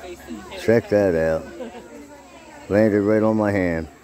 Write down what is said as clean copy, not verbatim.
Check that out. Landed right on my hand.